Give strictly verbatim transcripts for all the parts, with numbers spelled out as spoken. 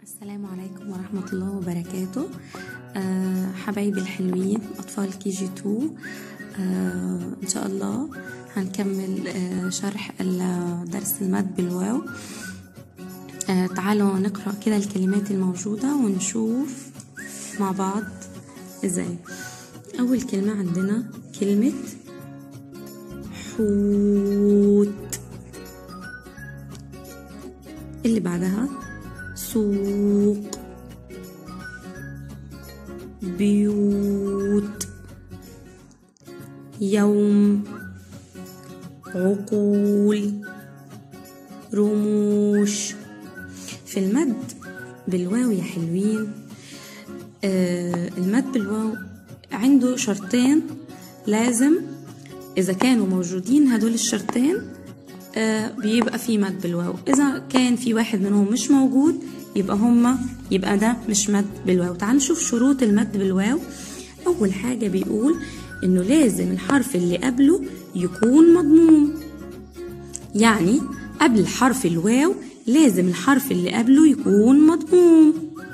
السلام عليكم ورحمة الله وبركاته. أه حبايبي الحلوين أطفال كي جي تو، أه إن شاء الله هنكمل أه شرح درس المد بالواو. أه تعالوا نقرأ كده الكلمات الموجودة ونشوف مع بعض إزاي. أول كلمة عندنا كلمة حوت، اللي بعدها سوق، بيوت، يوم، عقول، رموش. في المد بالواو يا حلوين، آه المد بالواو عنده شرطين لازم إذا كانوا موجودين هدول الشرطين آه بيبقى في مد بالواو. إذا كان في واحد منهم مش موجود يبقى هما يبقى ده مش مد بالواو. تعال نشوف شروط المد بالواو. أول حاجة بيقول إنه لازم الحرف اللي قبله يكون مضموم، يعني قبل حرف الواو لازم الحرف اللي قبله يكون مضموم.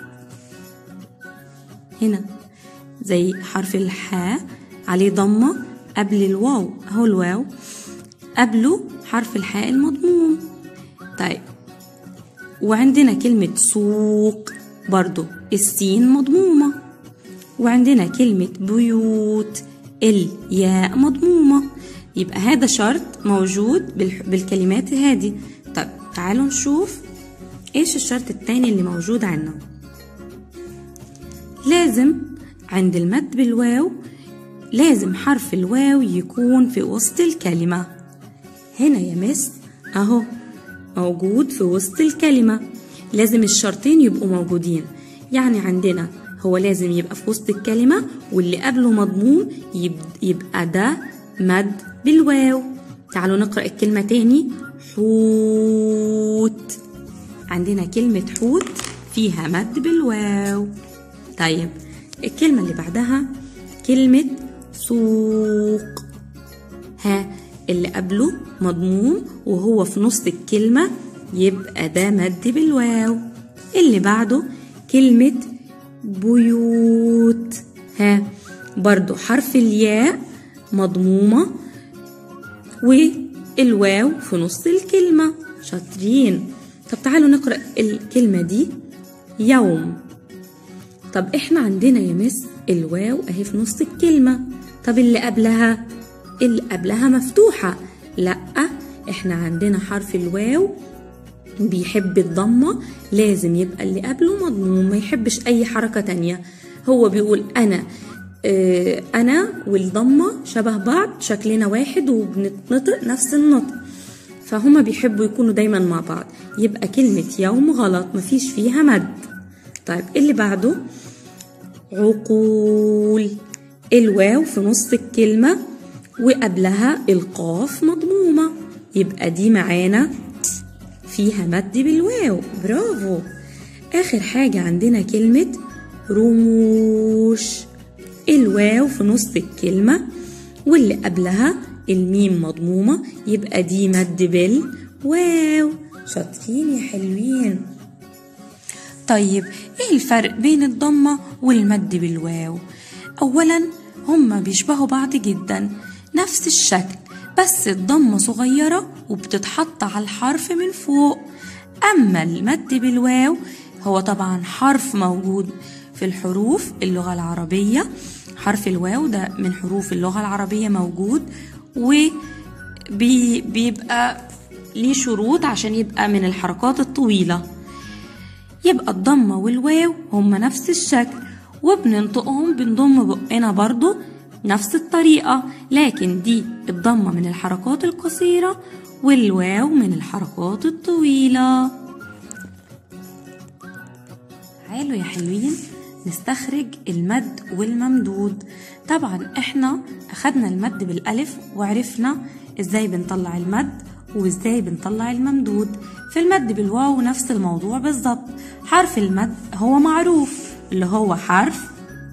هنا زي حرف الحاء عليه ضمة قبل الواو، أهو الواو قبله حرف الحاء المضموم. طيب، وعندنا كلمة سوق برضو السين مضمومة، وعندنا كلمة بيوت الياء مضمومة. يبقى هذا شرط موجود بالكلمات هذه. طيب تعالوا نشوف ايش الشرط التاني اللي موجود عندنا. لازم عند المد بالواو لازم حرف الواو يكون في وسط الكلمة. هنا يا مس اهو موجود في وسط الكلمة، لازم الشرطين يبقوا موجودين. يعني عندنا هو لازم يبقى في وسط الكلمة واللي قبله مضموم، يبقى ده مد بالواو. تعالوا نقرأ الكلمة تاني. حوت، عندنا كلمة حوت فيها مد بالواو. طيب الكلمة اللي بعدها كلمة سوق، ها اللي قبله مضموم وهو في نص الكلمة يبقى ده مد بالواو. اللي بعده كلمة بيوت، ها برضو حرف الياء مضمومة والواو في نص الكلمة. شاطرين. طب تعالوا نقرأ الكلمة دي. يوم، طب احنا عندنا يا مس الواو اهي في نص الكلمة، طب اللي قبلها اللي قبلها مفتوحة. لا، احنا عندنا حرف الواو بيحب الضمة، لازم يبقى اللي قبله مضموم، ما يحبش اي حركة تانية. هو بيقول انا اه انا والضمة شبه بعض، شكلنا واحد وبنتنطق نفس النطق، فهما بيحبوا يكونوا دايما مع بعض. يبقى كلمة يوم غلط، مفيش فيها مد. طيب اللي بعده عقول، الواو في نص الكلمة وقبلها القاف مضمومة، يبقى دي معانا فيها مد بالواو. برافو. آخر حاجة عندنا كلمة رموش، الواو في نص الكلمة واللي قبلها الميم مضمومة، يبقى دي مد بالواو. شاطرين يا حلوين. طيب ايه الفرق بين الضمة والمد بالواو؟ اولا هما بيشبهوا بعض جدا، نفس الشكل، بس الضمة صغيرة وبتتحط على الحرف من فوق. اما المد بالواو هو طبعا حرف موجود في الحروف اللغة العربية، حرف الواو ده من حروف اللغة العربية موجود، وبيبقى ليه شروط عشان يبقى من الحركات الطويلة. يبقى الضمة والواو هما نفس الشكل وبننطقهم بنضم بقنا برضو نفس الطريقة، لكن دي الضمة من الحركات القصيرة والواو من الحركات الطويلة. تعالوا يا حلوين نستخرج المد والممدود. طبعا احنا اخدنا المد بالالف وعرفنا ازاي بنطلع المد وازاي بنطلع الممدود. في المد بالواو نفس الموضوع بالظبط. حرف المد هو معروف اللي هو حرف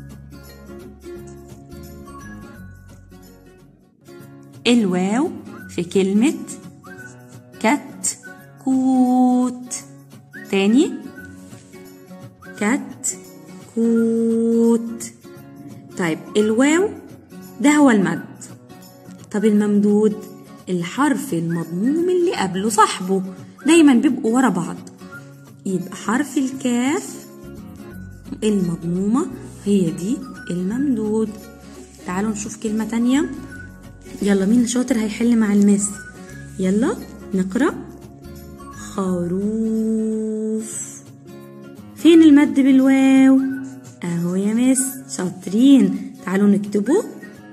الواو في كلمة كتكوت. تاني كت كوت. طيب الواو ده هو المد. طب الممدود الحرف المضموم اللي قبله صاحبه، دايما بيبقوا ورا بعض. يبقى حرف الكاف المضمومة هي دي الممدود. تعالوا نشوف كلمة تانية. يلا مين شاطر هيحل مع المس؟ يلا نقرأ. خروف. فين المد بالواو؟ اهو يا مس، شاطرين. تعالوا نكتبه.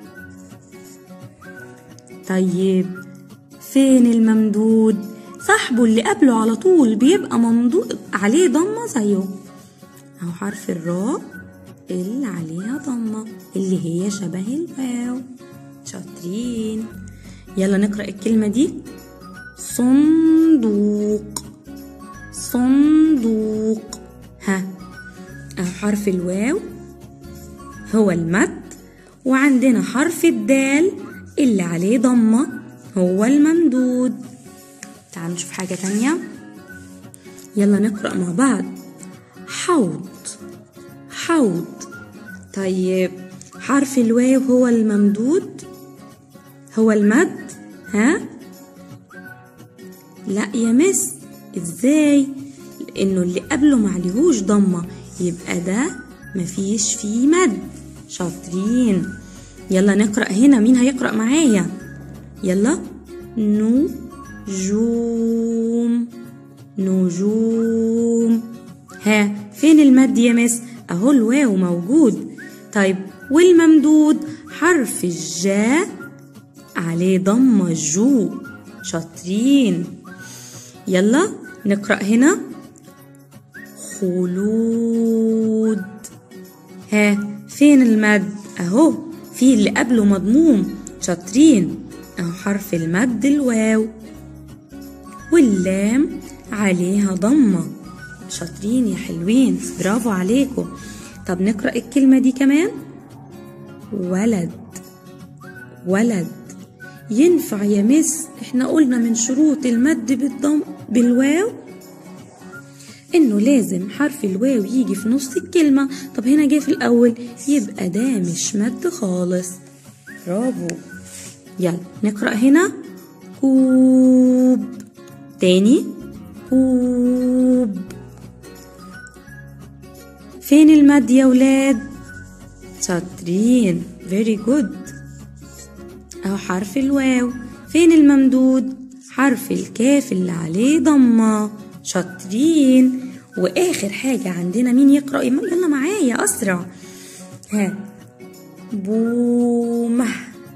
طيب فين الممدود؟ صاحبه اللي قبله على طول بيبقى ممدود عليه ضمة زيه. اهو حرف الراء اللي عليها ضمة اللي هي شبه الواو. شاطرين. يلا نقرأ الكلمة دي. صندوق. صندوق. ها اهو حرف الواو هو المد، وعندنا حرف الدال اللي عليه ضمة هو الممدود. تعالوا نشوف حاجة تانية. يلا نقرأ مع بعض. حوض. حوض. طيب حرف الواو هو الممدود هو المد. ها لا يا مس، ازاي؟ لانه اللي قبله معليهوش ضمة، يبقى ده مفيش فيه مد. شاطرين. يلا نقرأ هنا. مين هيقرأ معايا؟ يلا. نجوم. نجوم. ها فين المد يا مس؟ اهو الواو موجود. طيب والممدود حرف الجاء عليه ضمة جو. شاطرين. يلا نقرأ هنا. خلود. ها فين المد؟ اهو في اللي قبله مضموم. شاطرين. اهو حرف المد الواو، واللام عليها ضمة. شاطرين يا حلوين، برافو عليكم. طب نقرأ الكلمة دي كمان. ولد. ولد. ينفع يا مس؟ احنا قلنا من شروط المد بالضم بالواو انه لازم حرف الواو يجي في نص الكلمة. طب هنا جه في الاول، يبقى ده مش مد خالص. برافو. يلا نقرأ هنا. كوب. تاني. كوب. فين المد يا ولاد؟ شاطرين. very good. اهو حرف الواو. فين الممدود؟ حرف الكاف اللي عليه ضمة. شاطرين. واخر حاجة عندنا مين يقرأ؟ يلا معايا اسرع. ها بومة.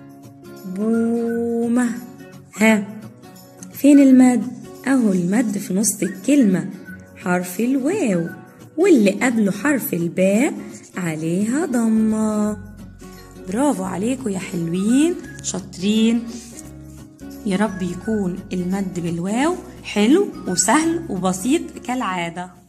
بومة. ها فين المد؟ اهو المد في نص الكلمة، حرف الواو، واللي قبله حرف الباء عليها ضمة. برافو عليكم يا حلوين، شاطرين. يا رب يكون المد بالواو حلو وسهل وبسيط كالعادة.